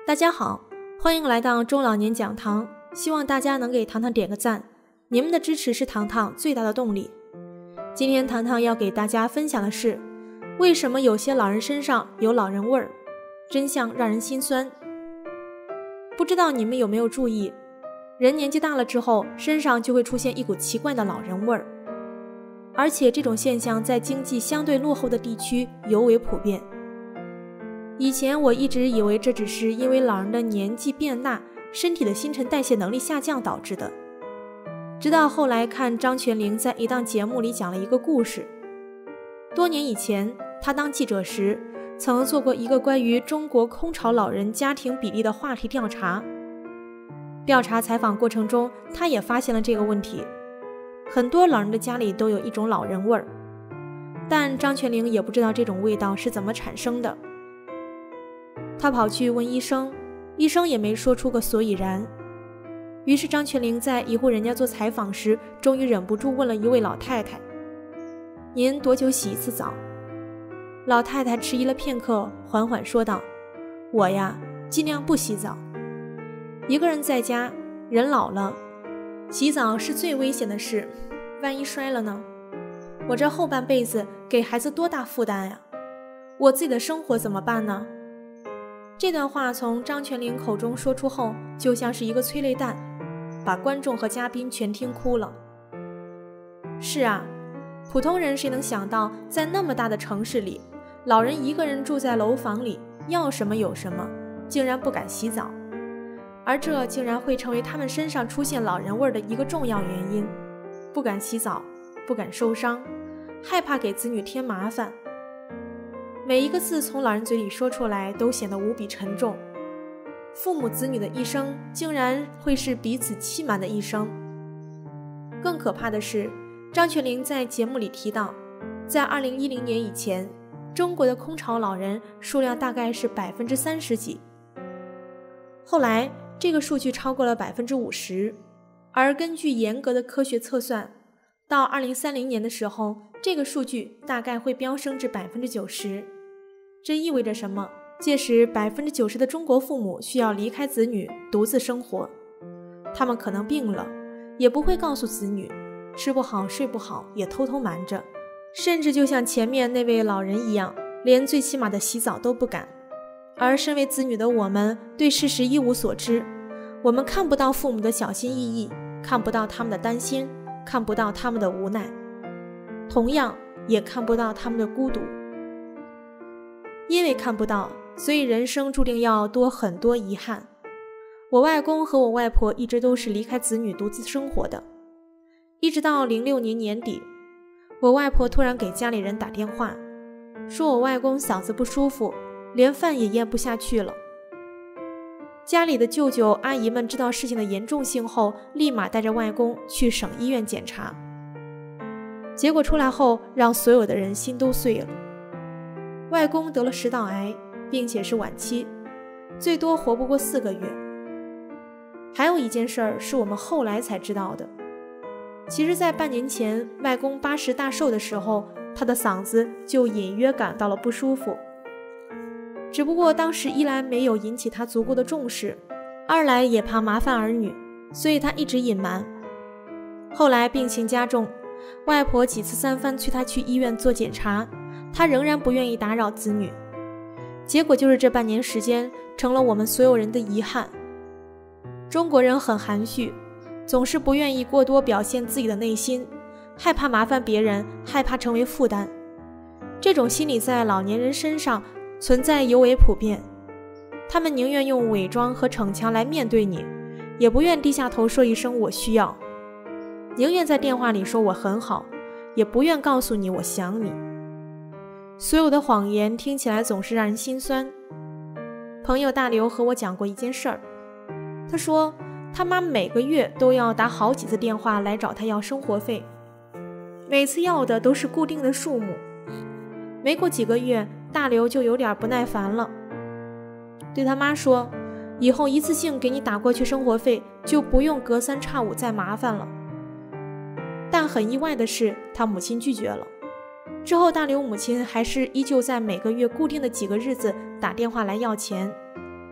大家好，欢迎来到中老年讲堂，希望大家能给糖糖点个赞，你们的支持是糖糖最大的动力。今天糖糖要给大家分享的是，为什么有些老人身上有老人味儿，真相让人心酸。不知道你们有没有注意，人年纪大了之后，身上就会出现一股奇怪的老人味儿，而且这种现象在经济相对落后的地区尤为普遍。以前我一直以为这只是因为老人的年纪变大，身体的新陈代谢能力下降导致的。直到后来看张泉灵在一档节目里讲了一个故事。多年以前，他当记者时，曾做过一个关于中国空巢老人家庭比例的话题调查。调查采访过程中，他也发现了这个问题。很多老人的家里都有一种老人味儿，但张泉灵也不知道这种味道是怎么产生的。他跑去问医生，医生也没说出个所以然。于是张泉灵在一户人家做采访时，终于忍不住问了一位老太太：“您多久洗一次澡？”老太太迟疑了片刻，缓缓说道：“我呀，尽量不洗澡。一个人在家，人老了，洗澡是最危险的事，万一摔了呢？我这后半辈子给孩子多大负担呀？我自己的生活怎么办呢？”这段话从张泉灵口中说出后，就像是一个催泪弹，把观众和嘉宾全听哭了。是啊，普通人谁能想到，在那么大的城市里，老人一个人住在楼房里，要什么有什么，竟然不敢洗澡，而这竟然会成为他们身上出现老人味的一个重要原因。不敢洗澡，不敢受伤，害怕给子女添麻烦。每一个字从老人嘴里说出来都显得无比沉重。父母子女的一生竟然会是彼此欺瞒的一生。更可怕的是，张泉灵在节目里提到，在2010年以前，中国的空巢老人数量大概是30%几，后来这个数据超过了50%，而根据严格的科学测算，到2030年的时候，这个数据大概会飙升至90%。这意味着什么？届时90%的中国父母需要离开子女，独自生活。他们可能病了，也不会告诉子女，吃不好睡不好也偷偷瞒着，甚至就像前面那位老人一样，连最起码的洗澡都不敢。而身为子女的我们，对事实一无所知，我们看不到父母的小心翼翼，看不到他们的担心，看不到他们的无奈，同样也看不到他们的孤独。因为看不到，所以人生注定要多很多遗憾。我外公和我外婆一直都是离开子女独自生活的，一直到06年年底，我外婆突然给家里人打电话，说我外公嗓子不舒服，连饭也咽不下去了。家里的舅舅阿姨们知道事情的严重性后，立马带着外公去省医院检查，结果出来后让所有的人心都碎了。外公得了食道癌，并且是晚期，最多活不过4个月。还有一件事儿是我们后来才知道的，其实在半年前外公80大寿的时候，他的嗓子就隐约感到了不舒服，只不过当时一来没有引起他足够的重视，二来也怕麻烦儿女，所以他一直隐瞒。后来病情加重，外婆几次3番催他去医院做检查，他仍然不愿意打扰子女，结果就是这半年时间成了我们所有人的遗憾。中国人很含蓄，总是不愿意过多表现自己的内心，害怕麻烦别人，害怕成为负担。这种心理在老年人身上存在尤为普遍，他们宁愿用伪装和逞强来面对你，也不愿低下头说一声我需要，宁愿在电话里说我很好，也不愿告诉你我想你。所有的谎言听起来总是让人心酸。朋友大刘和我讲过一件事儿，他说他妈每个月都要打好几次电话来找他要生活费，每次要的都是固定的数目。没过几个月，大刘就有点不耐烦了，对他妈说，以后一次性给你打过去生活费，就不用隔3差5再麻烦了。但很意外的是，他母亲拒绝了。之后大刘母亲还是依旧在每个月固定的几个日子打电话来要钱，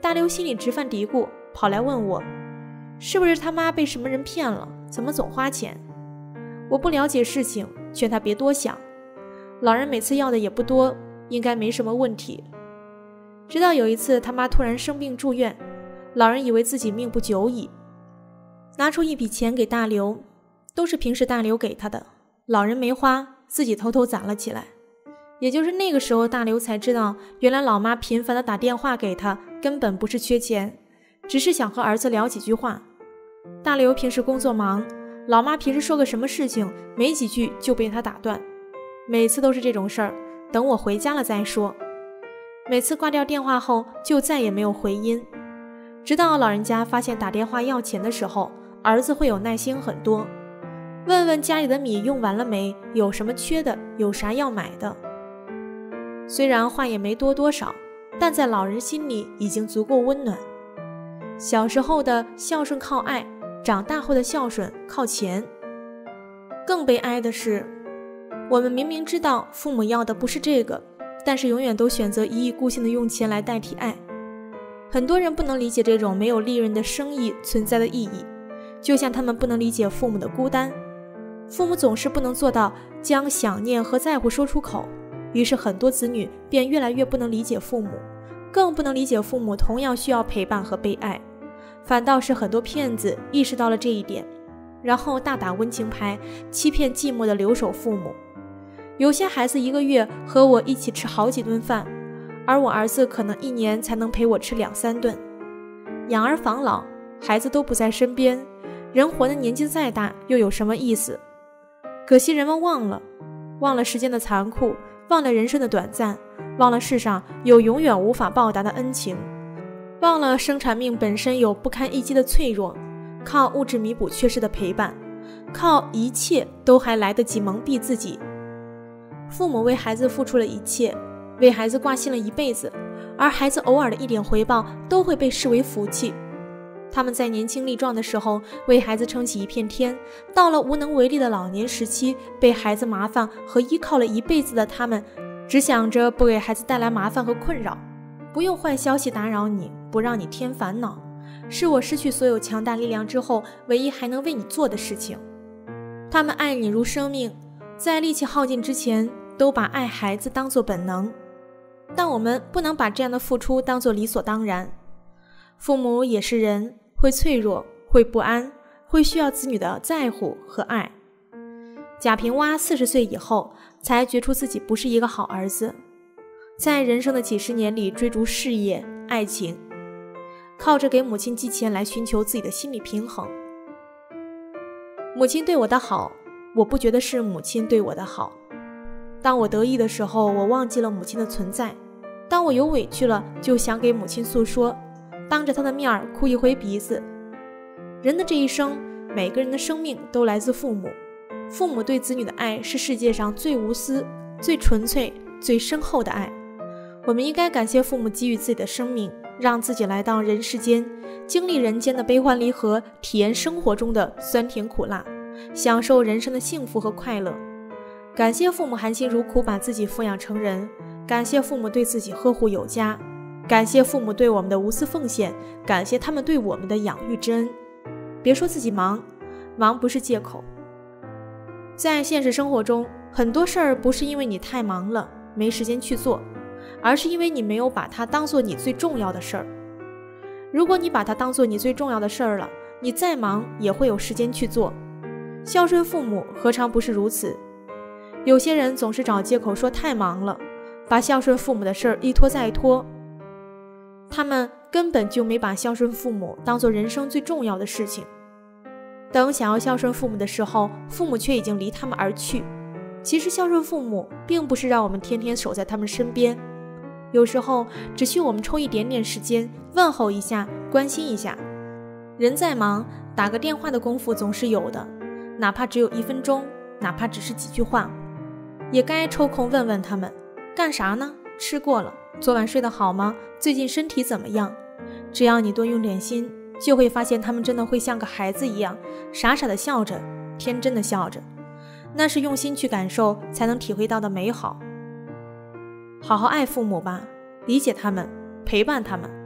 大刘心里直犯嘀咕，跑来问我，是不是他妈被什么人骗了，怎么总花钱？我不了解事情，劝他别多想，老人每次要的也不多，应该没什么问题。直到有一次他妈突然生病住院，老人以为自己命不久矣，拿出一笔钱给大刘，都是平时大刘给他的，老人没花，自己偷偷攒了起来。也就是那个时候，大刘才知道，原来老妈频繁地打电话给他，根本不是缺钱，只是想和儿子聊几句话。大刘平时工作忙，老妈平时说个什么事情，没几句就被他打断。每次都是这种事儿，等我回家了再说。每次挂掉电话后，就再也没有回音。直到老人家发现打电话要钱的时候，儿子会有耐心很多，问问家里的米用完了没，有什么缺的，有啥要买的。虽然话也没多多少，但在老人心里已经足够温暖。小时候的孝顺靠爱，长大后的孝顺靠钱。更悲哀的是，我们明明知道父母要的不是这个，但是永远都选择一意孤行地用钱来代替爱。很多人不能理解这种没有利润的生意存在的意义，就像他们不能理解父母的孤单。父母总是不能做到将想念和在乎说出口，于是很多子女便越来越不能理解父母，更不能理解父母同样需要陪伴和被爱。反倒是很多骗子意识到了这一点，然后大打温情牌，欺骗寂寞的留守父母。有些孩子1个月和我一起吃好几顿饭，而我儿子可能1年才能陪我吃2、3顿。养儿防老，孩子都不在身边，人活的年纪再大又有什么意思？可惜人们忘了时间的残酷，忘了人生的短暂，忘了世上有永远无法报答的恩情，忘了生产命本身有不堪一击的脆弱，靠物质弥补缺失的陪伴，靠一切都还来得及蒙蔽自己。父母为孩子付出了一切，为孩子挂心了一辈子，而孩子偶尔的一点回报都会被视为福气。他们在年轻力壮的时候为孩子撑起一片天，到了无能为力的老年时期，被孩子麻烦和依靠了一辈子的他们，只想着不给孩子带来麻烦和困扰，不用坏消息打扰你，不让你添烦恼，是我失去所有强大力量之后唯一还能为你做的事情。他们爱你如生命，在力气耗尽之前都把爱孩子当作本能，但我们不能把这样的付出当作理所当然。父母也是人，会脆弱，会不安，会需要子女的在乎和爱。贾平凹40岁以后才觉出自己不是一个好儿子，在人生的几十年里追逐事业、爱情，靠着给母亲寄钱来寻求自己的心理平衡。母亲对我的好，我不觉得是母亲对我的好。当我得意的时候，我忘记了母亲的存在；当我有委屈了，就想给母亲诉说，当着她的面哭一回鼻子。人的这一生，每个人的生命都来自父母，父母对子女的爱是世界上最无私、最纯粹、最深厚的爱。我们应该感谢父母给予自己的生命，让自己来到人世间，经历人间的悲欢离合，体验生活中的酸甜苦辣，享受人生的幸福和快乐。感谢父母含辛茹苦把自己抚养成人，感谢父母对自己呵护有加，感谢父母对我们的无私奉献，感谢他们对我们的养育之恩。别说自己忙，忙不是借口。在现实生活中，很多事儿不是因为你太忙了没时间去做，而是因为你没有把它当做你最重要的事儿。如果你把它当做你最重要的事儿了，你再忙也会有时间去做。孝顺父母何尝不是如此？有些人总是找借口说太忙了，把孝顺父母的事儿一拖再拖。他们根本就没把孝顺父母当做人生最重要的事情。等想要孝顺父母的时候，父母却已经离他们而去。其实孝顺父母并不是让我们天天守在他们身边，有时候只需我们抽一点点时间问候一下，关心一下。人再忙，打个电话的功夫总是有的，哪怕只有1分钟，哪怕只是几句话，也该抽空问问他们干啥呢？吃过了？昨晚睡得好吗？最近身体怎么样？只要你多用点心，就会发现他们真的会像个孩子一样，傻傻的笑着，天真的笑着。那是用心去感受才能体会到的美好。好好爱父母吧，理解他们，陪伴他们，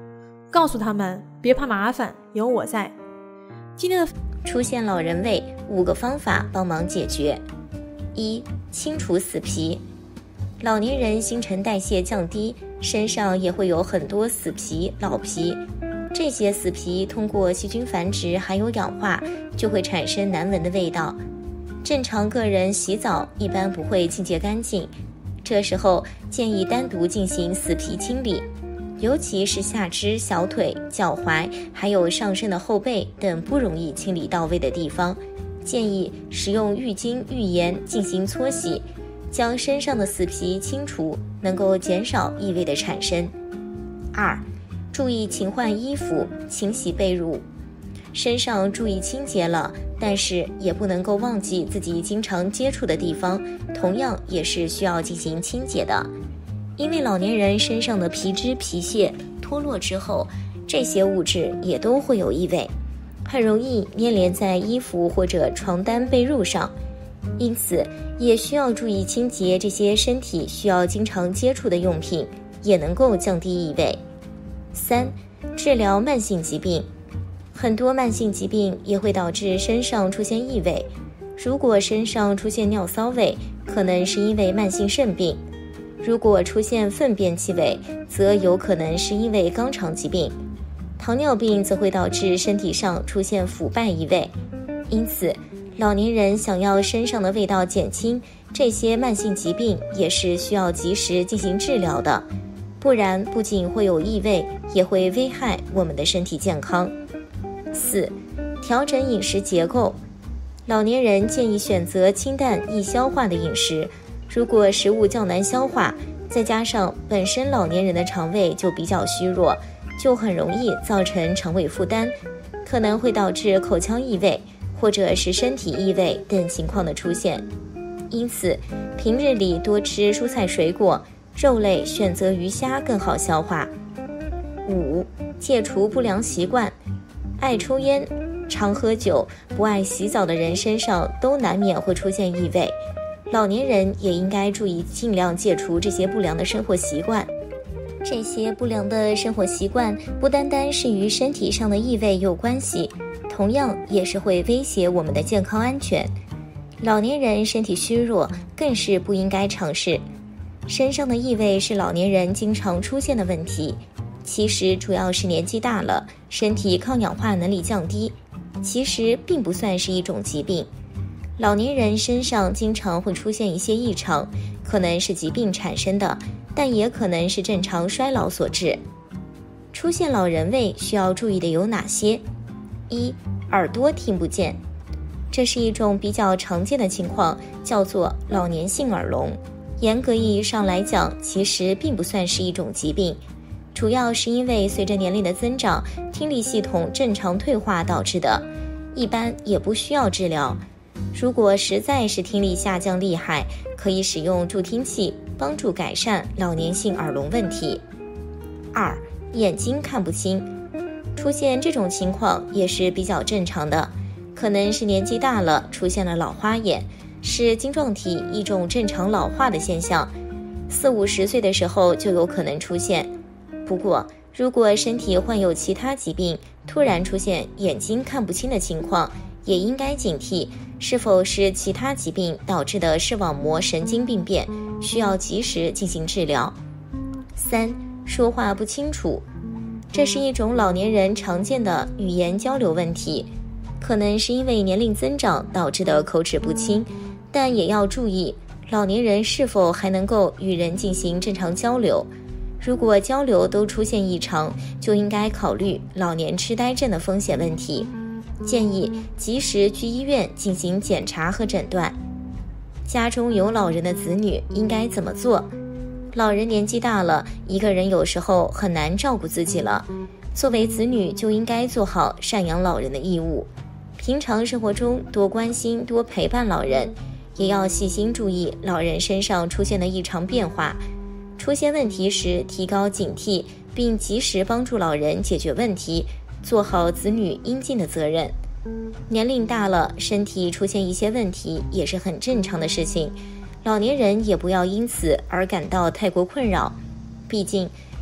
告诉他们别怕麻烦，有我在。今天的出现老人味5个方法帮忙解决。1. 清除死皮。老年人新陈代谢降低，身上也会有很多死皮、老皮。这些死皮通过细菌繁殖还有氧化，就会产生难闻的味道。正常个人洗澡一般不会清洁干净，这时候建议单独进行死皮清理，尤其是下肢、小腿、脚踝，还有上身的后背等不容易清理到位的地方，建议使用浴巾、浴盐进行搓洗，将身上的死皮清除，能够减少异味的产生。2. 注意勤换衣服，勤洗被褥。身上注意清洁了，但是也不能够忘记自己经常接触的地方，同样也是需要进行清洁的。因为老年人身上的皮脂、皮屑脱落之后，这些物质也都会有异味，很容易粘连在衣服或者床单、被褥上，因此也需要注意清洁这些身体需要经常接触的用品，也能够降低异味。3. 治疗慢性疾病。很多慢性疾病也会导致身上出现异味，如果身上出现尿骚味，可能是因为慢性肾病；如果出现粪便气味，则有可能是因为肛肠疾病。糖尿病则会导致身体上出现腐败异味。因此，老年人想要身上的味道减轻，这些慢性疾病也是需要及时进行治疗的，不然不仅会有异味，也会危害我们的身体健康。4. 调整饮食结构。老年人建议选择清淡易消化的饮食，如果食物较难消化，再加上本身老年人的肠胃就比较虚弱，就很容易造成肠胃负担，可能会导致口腔异味或者是身体异味等情况的出现。因此，平日里多吃蔬菜水果，肉类选择鱼虾更好消化。5. 戒除不良习惯。爱抽烟、常喝酒、不爱洗澡的人身上都难免会出现异味，老年人也应该注意尽量戒除这些不良的生活习惯。这些不良的生活习惯不单单是与身体上的异味有关系，同样也是会威胁我们的健康安全。老年人身体虚弱，更是不应该尝试。身上的异味是老年人经常出现的问题，其实主要是年纪大了，身体抗氧化能力降低，其实并不算是一种疾病。老年人身上经常会出现一些异常，可能是疾病产生的，但也可能是正常衰老所致。出现老人味需要注意的有哪些？1. 耳朵听不见。这是一种比较常见的情况，叫做老年性耳聋。严格意义上来讲，其实并不算是一种疾病，主要是因为随着年龄的增长，听力系统正常退化导致的，一般也不需要治疗。如果实在是听力下降厉害，可以使用助听器帮助改善老年性耳聋问题。2. 眼睛看不清。出现这种情况也是比较正常的，可能是年纪大了出现了老花眼，是晶状体一种正常老化的现象，40-50岁的时候就有可能出现。不过，如果身体患有其他疾病，突然出现眼睛看不清的情况，也应该警惕是否是其他疾病导致的视网膜神经病变，需要及时进行治疗。3. 说话不清楚。这是一种老年人常见的语言交流问题，可能是因为年龄增长导致的口齿不清，但也要注意老年人是否还能够与人进行正常交流。如果交流都出现异常，就应该考虑老年痴呆症的风险问题，建议及时去医院进行检查和诊断。家中有老人的子女应该怎么做？老人年纪大了，一个人有时候很难照顾自己了，作为子女就应该做好赡养老人的义务。平常生活中多关心多陪伴老人，也要细心注意老人身上出现的异常变化，出现问题时提高警惕，并及时帮助老人解决问题，做好子女应尽的责任。年龄大了，身体出现一些问题也是很正常的事情，老年人也不要因此而感到太过困扰，毕竟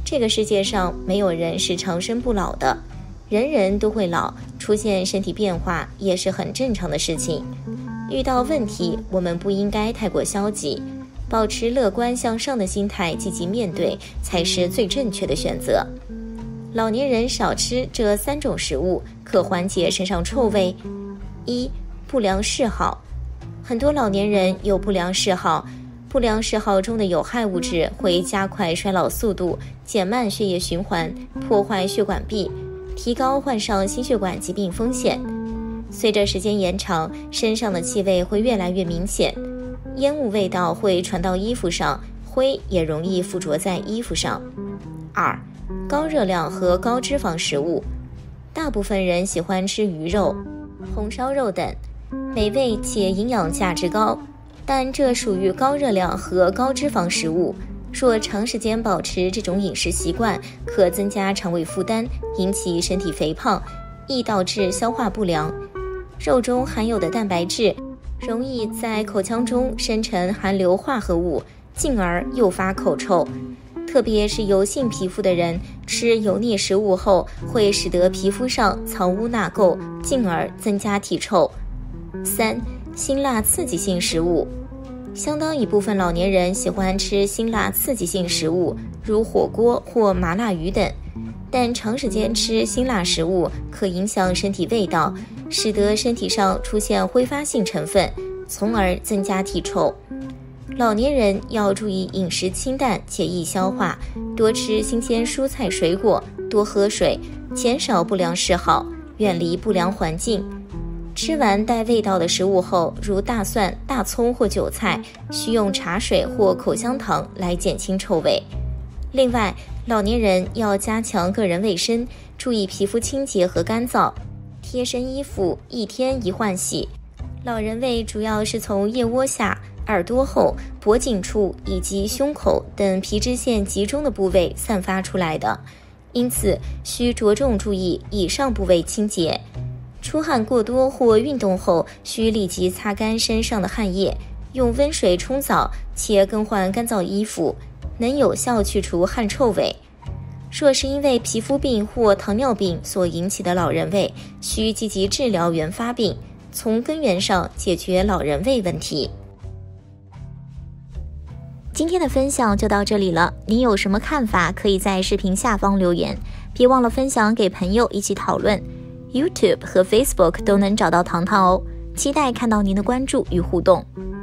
这个世界上没有人是长生不老的，人人都会老，出现身体变化也是很正常的事情。遇到问题，我们不应该太过消极，保持乐观向上的心态，积极面对，才是最正确的选择。老年人少吃这3种食物，可缓解身上臭味。1、不良嗜好。很多老年人有不良嗜好，不良嗜好中的有害物质会加快衰老速度，减慢血液循环，破坏血管壁，提高患上心血管疾病风险。随着时间延长，身上的气味会越来越明显，烟雾味道会传到衣服上，灰也容易附着在衣服上。2、高热量和高脂肪食物。大部分人喜欢吃鱼肉、红烧肉等，美味且营养价值高，但这属于高热量和高脂肪食物。若长时间保持这种饮食习惯，可增加肠胃负担，引起身体肥胖，易导致消化不良。肉中含有的蛋白质容易在口腔中生成含硫化合物，进而诱发口臭。特别是油性皮肤的人，吃油腻食物后会使得皮肤上藏污纳垢，进而增加体臭。3、辛辣刺激性食物。相当一部分老年人喜欢吃辛辣刺激性食物，如火锅或麻辣鱼等，但长时间吃辛辣食物可影响身体味道，使得身体上出现挥发性成分，从而增加体臭。老年人要注意饮食清淡且易消化，多吃新鲜蔬菜水果，多喝水，减少不良嗜好，远离不良环境。吃完带味道的食物后，如大蒜、大葱或韭菜，需用茶水或口香糖来减轻臭味。另外，老年人要加强个人卫生，注意皮肤清洁和干燥，贴身衣服1天1换洗。老人味主要是从腋窝下、耳朵后、脖颈处以及胸口等皮脂腺集中的部位散发出来的，因此需着重注意以上部位清洁。出汗过多或运动后，需立即擦干身上的汗液，用温水冲澡，且更换干燥衣服，能有效去除汗臭味。若是因为皮肤病或糖尿病所引起的老人味，需积极治疗原发病，从根源上解决老人味问题。 今天的分享就到这里了，您有什么看法可以在视频下方留言，别忘了分享给朋友一起讨论。YouTube 和 Facebook 都能找到糖糖哦，期待看到您的关注与互动。